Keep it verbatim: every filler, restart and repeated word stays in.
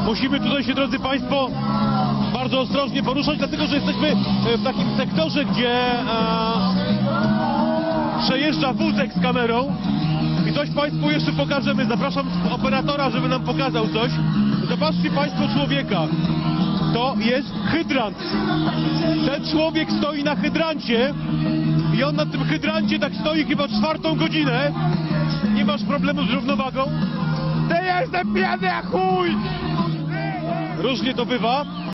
Musimy tutaj się, drodzy Państwo, bardzo ostrożnie poruszać, dlatego że jesteśmy w takim sektorze, gdzie e, przejeżdża wózek z kamerą i coś Państwu jeszcze pokażemy. Zapraszam operatora, żeby nam pokazał coś. Zobaczcie Państwo człowieka. To jest hydrant. Ten człowiek stoi na hydrancie i on na tym hydrancie tak stoi chyba czwartą godzinę. Nie masz problemu z równowagą? Ty jestem pijany jak chuj! Różnie to bywa.